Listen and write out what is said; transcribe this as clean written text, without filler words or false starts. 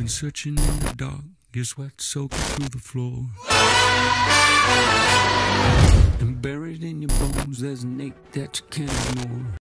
been searching in the dark, your sweat soaking through the floor. And buried in your bones, there's an ache that you can't ignore.